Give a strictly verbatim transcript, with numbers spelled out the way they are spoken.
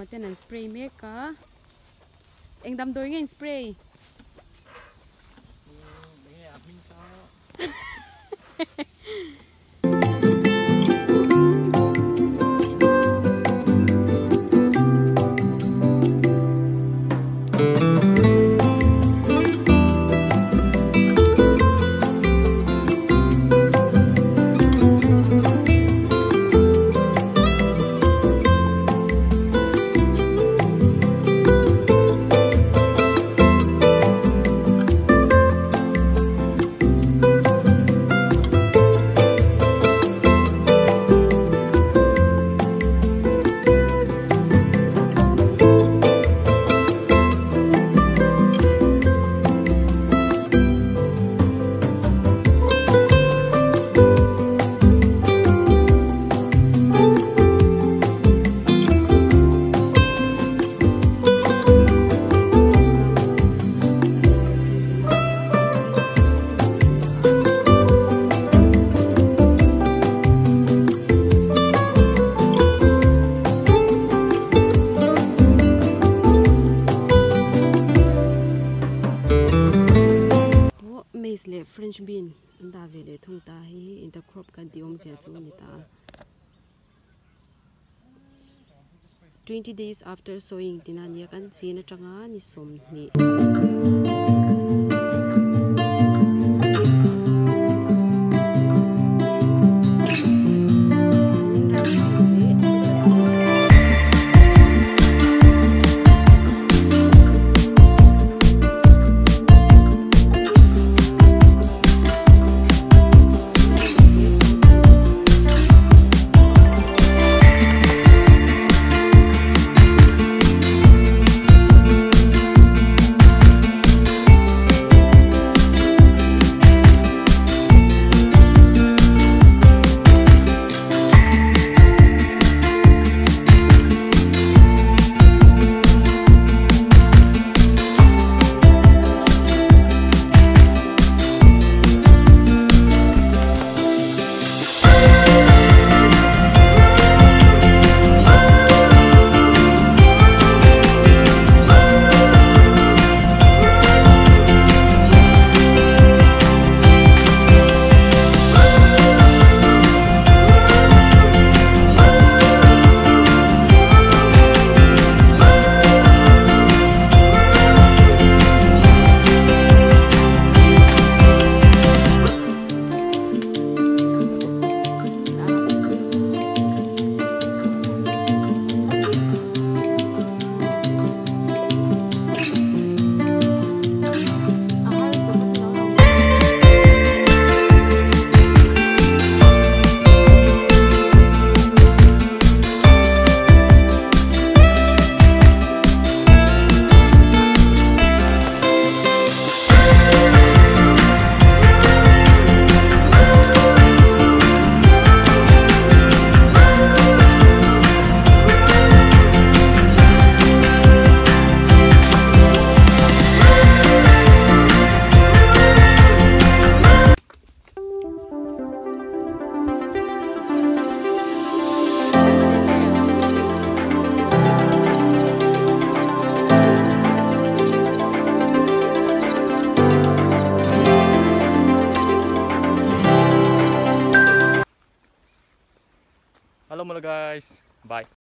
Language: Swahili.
mà tên là spray mé cả anh đâm đôi nghe spray maize le French bean anda ve le thung ta hi intercrop kan diom sia chu ni ta twenty days after sowing tinania kan china tanga ni som ni Hello mga guys, bye.